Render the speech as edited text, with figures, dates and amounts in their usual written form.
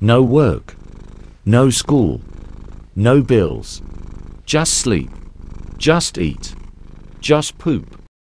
No work. No school. No bills. Just sleep. Just eat. Just poop.